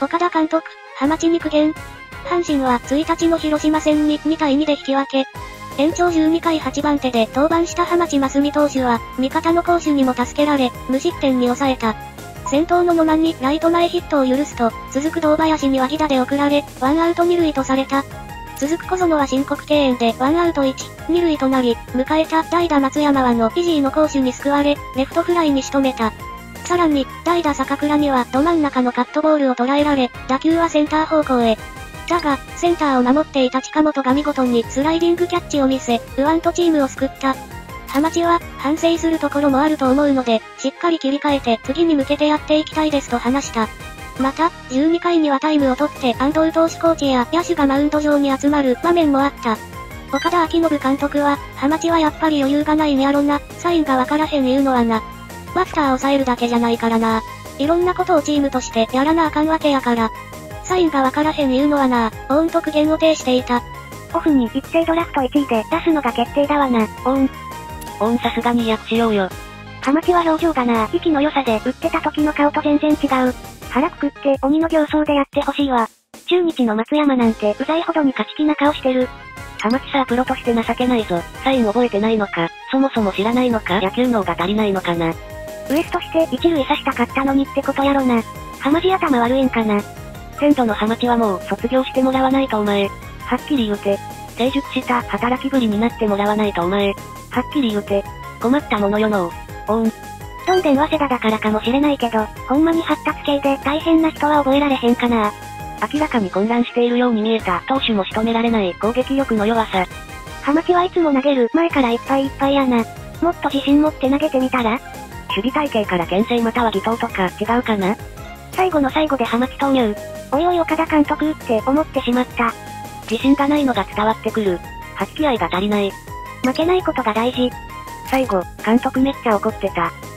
岡田監督、ハマチに苦言。阪神は1日の広島戦に2対2で引き分け。延長12回8番手で登板した浜地真澄投手は、味方の攻守にも助けられ、無失点に抑えた。先頭の野間にライト前ヒットを許すと、続く堂林には犠打で送られ、ワンアウト2塁とされた。続く小園は申告敬遠でワンアウト1、2塁となり、迎えた代打松山はのイジーの攻守に救われ、レフトフライに仕留めた。さらに、代打坂倉にはど真ん中のカットボールを捉えられ、打球はセンター方向へ。だが、センターを守っていた近本が見事にスライディングキャッチを見せ、右腕とチームを救った。ハマチは、反省するところもあると思うので、しっかり切り替えて次に向けてやっていきたいですと話した。また、12回にはタイムを取って安藤投手コーチや野手がマウンド上に集まる場面もあった。岡田彰信監督は、ハマチはやっぱり余裕がないんやろな、サインがわからへん言うのはな。バスター抑えるだけじゃないからな。いろんなことをチームとしてやらなあかんわけやから。サインがわからへん言うのはな、と苦言を呈していた。 オフに一斉ドラフト1位で出すのが決定だわな、 さすがに訳しようよ。 ハマチは表情がな、息の良さで打ってた時の顔と全然違う。腹くくって鬼の形相でやってほしいわ。中日の松山なんてうざいほどに勝ち気な顔してる。 ハマチさプロとして情けないぞ。サイン覚えてないのか、そもそも知らないのか、野球脳が足りないのかな。 ウエストして一塁刺したかったのにってことやろな。ハマジ頭悪いんかな。 先祖のハマチはもう卒業してもらわないとお前。はっきり言うて。成熟した働きぶりになってもらわないとお前。はっきり言うて。困ったものよのどんでん早稲田だからかもしれないけど、ほんまに発達系で大変な人は覚えられへんかな。 明らかに混乱しているように見えた投手も仕留められない攻撃力の弱さ。 ハマチはいつも投げる前からいっぱいいっぱいやな。もっと自信持って投げてみたら？ 守備体系から牽制または偽投とか違うかな？ 最後の最後でハマチ投入。おいおい岡田監督って思ってしまった。 自信がないのが伝わってくる。発揮愛が足りない。 負けないことが大事。 最後、監督めっちゃ怒ってた。